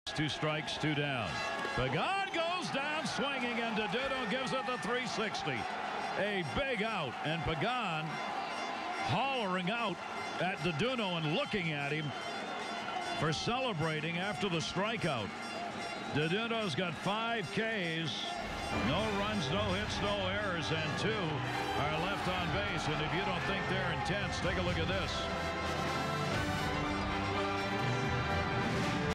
2 strikes, 2 down. Pagan goes down swinging, and Producido gives it the 360. A big out, and Pagan hollering out at Producido and looking at him for celebrating after the strikeout. Producido's got 5 Ks, no runs, no hits, no errors, and 2 are left on base. And if you don't think they're intense, take a look at this.